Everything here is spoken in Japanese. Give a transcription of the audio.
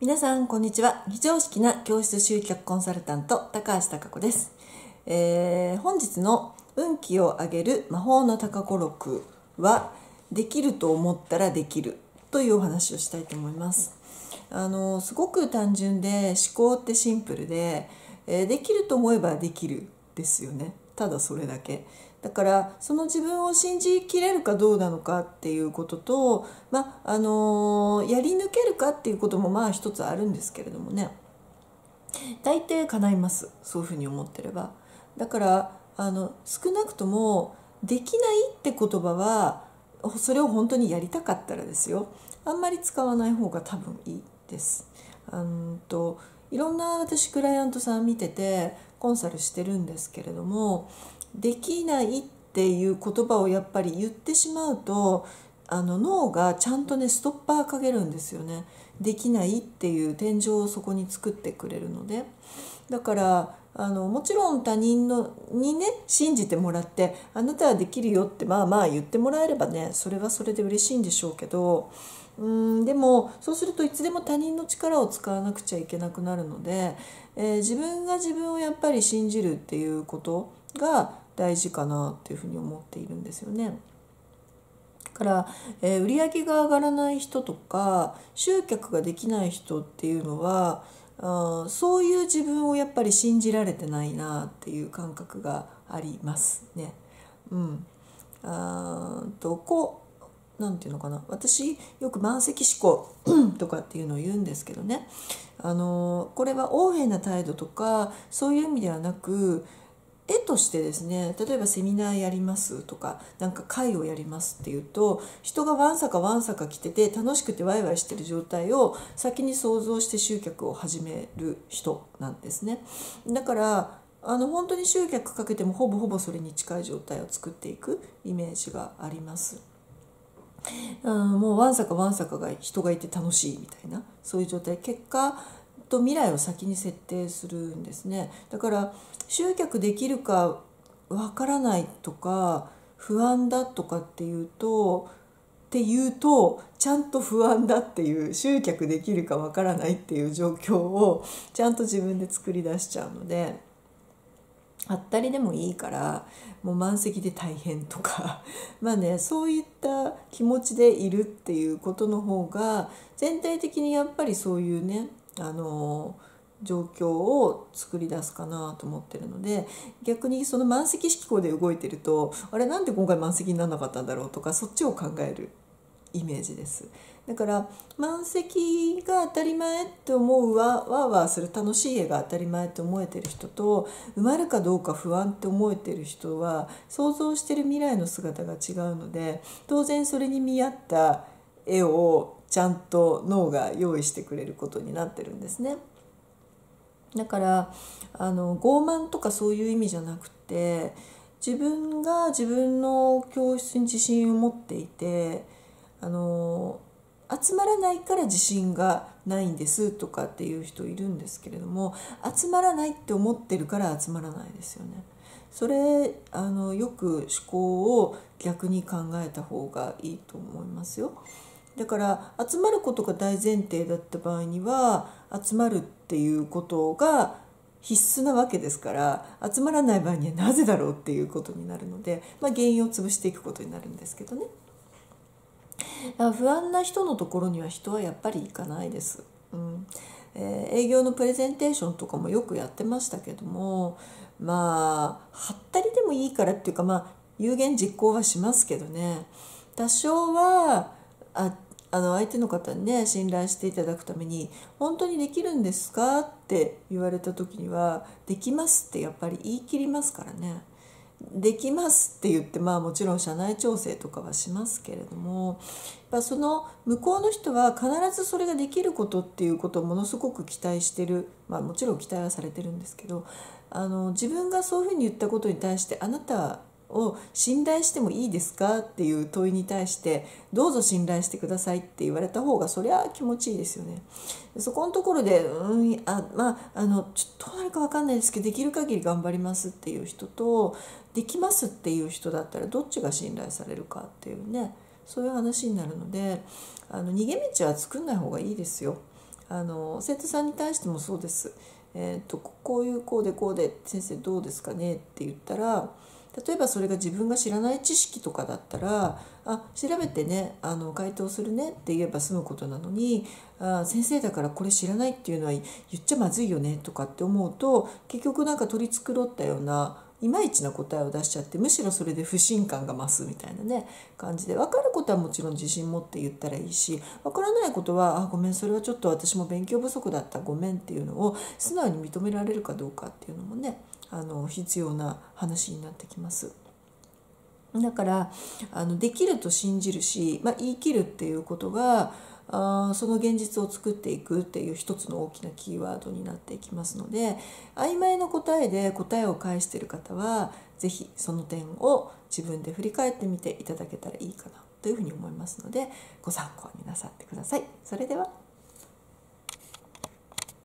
皆さんこんにちは。非常識な教室集客コンサルタント高橋貴子です。本日の運気を上げる魔法の高子録は、できると思ったらできるというお話をしたいと思います。すごく単純で、思考ってシンプルで、できると思えばできるですよね。ただそれだけ。だからその自分を信じきれるかどうなのかっていうことと、やり抜けるかっていうことも一つあるんですけれどもね、大抵叶います。そういうふうに思ってれば。だから少なくともできないって言葉は、それを本当にやりたかったらですよ、あんまり使わない方が多分いいです。いろんな私クライアントさん見ててコンサルしてるんですけれども、できないっていう言葉をやっぱり言ってしまうと、脳がちゃんとねストッパーかけるんですよね。できないっていう天井をそこに作ってくれるので。だからもちろん他人にね信じてもらって、あなたはできるよって言ってもらえればね、それはそれで嬉しいんでしょうけど、でもそうするといつでも他人の力を使わなくちゃいけなくなるので、自分が自分をやっぱり信じるっていうことが大事かなっていうふうに思っているんですよね。だから、売り上げが上がらない人とか集客ができない人っていうのは、そういう自分をやっぱり信じられてないなっていう感覚がありますね。なんていうのかな、私よく満席思考とかっていうのを言うんですけどね、これは横柄な態度とかそういう意味ではなく、絵としてですね、例えばセミナーやりますとか、なんか会をやりますっていうと、人がわんさか来てて楽しくてワイワイしてる状態を先に想像して集客を始める人なんですね。だから本当に集客かけてもほぼそれに近い状態を作っていくイメージがあります。もうわんさかが人がいて楽しいみたいな、そういう状態、結果と未来を先に設定するんですね。だから集客できるかわからないとか不安だとかっていうとちゃんと不安だっていう、集客できるかわからないっていう状況をちゃんと自分で作り出しちゃうので、はったりでもいいからもう満席で大変とかそういった気持ちでいるっていうことの方が、全体的にやっぱりそういうね状況を作り出すかなと思ってるので、逆にその満席思考で動いてると、あれなんで今回満席にならなかったんだろうとか、そっちを考えるイメージです。だから満席が当たり前って思うわーわーする楽しい絵が当たり前って思えてる人と、埋まるかどうか不安って思えてる人は想像してる未来の姿が違うので、当然それに見合った絵をちゃんと脳が用意してくれることになってるんですね。だから傲慢とかそういう意味じゃなくて、自分が自分の教室に自信を持っていて、集まらないから自信がないんですとかっていう人いるんですけれども、集まらないって思ってるから集まらないですよね。それよく思考を逆に考えた方がいいと思いますよ。だから集まることが大前提だった場合には、集まるっていうことが必須なわけですから、集まらない場合にはなぜだろうっていうことになるので、原因を潰していくことになるんですけどね。不安な人のところには人はやっぱり行かないです。営業のプレゼンテーションとかもよくやってましたけども、はったりでもいいからっていうか、有言実行はしますけどね、多少は相手の方にね信頼していただくために、本当にできるんですかって言われた時には、できますってやっぱり言い切りますからね。できますって言って、もちろん社内調整とかはしますけれども、その向こうの人は必ずそれができることっていうことをものすごく期待してる、もちろん期待はされてるんですけど、自分がそういうふうに言ったことに対して、あなたを信頼してもいいですかっていう問いに対して、どうぞ信頼してくださいって言われた方がそりゃ気持ちいいですよね。そこのところでちょっとどうなるか分かんないですけど、できる限り頑張りますっていう人と、できますっていう人だったらどっちが信頼されるかっていうね、そういう話になるので、逃げ道は作んない方がいいですよ。 生徒さんに対してもそうです。こういうこうでこうで先生どうですかねって言ったら、例えばそれが自分が知らない知識とかだったら調べてね回答するねって言えば済むことなのに、先生だからこれ知らないっていうのは言っちゃまずいよねとかって思うと、結局なんか取り繕ったようないまいちな答えを出しちゃって、むしろそれで不信感が増すみたいなね感じで、分かることはもちろん自信持って言ったらいいし、分からないことはごめんそれはちょっと私も勉強不足だったごめんっていうのを素直に認められるかどうかっていうのもね必要な話になってきます。だからできると信じるし、言い切るっていうことがその現実を作っていくっていう一つの大きなキーワードになっていきますので、曖昧な答えで答えを返している方は是非その点を自分で振り返ってみていただけたらいいかなというふうに思いますので、ご参考になさってください。それでは。